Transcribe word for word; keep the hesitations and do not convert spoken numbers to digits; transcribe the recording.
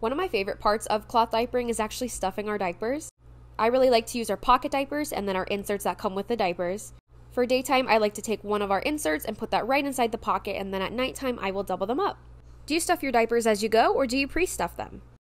One of my favorite parts of cloth diapering is actually stuffing our diapers. I really like to use our pocket diapers and then our inserts that come with the diapers. For daytime, I like to take one of our inserts and put that right inside the pocket, and then at nighttime, I will double them up. Do you stuff your diapers as you go, or do you pre-stuff them?